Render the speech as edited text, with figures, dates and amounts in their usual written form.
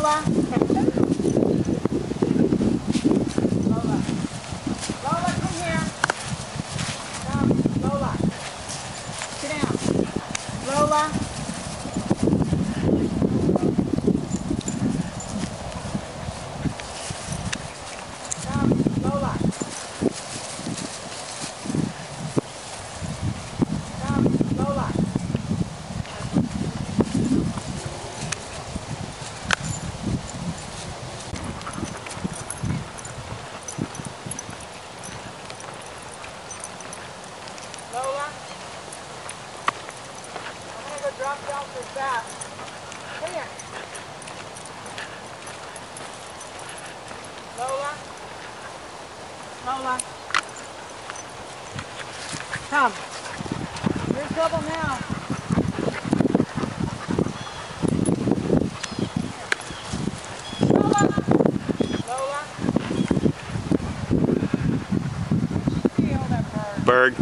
Lola. Lola. Lola, come here. Come, Lola. Sit down. Lola. Come, Lola. Come, Lola. Lola, I'm going to go drop you off this bath. Come here. Lola. Lola. Come. You're in trouble now. Lola. Lola. Feel that bird. Bird.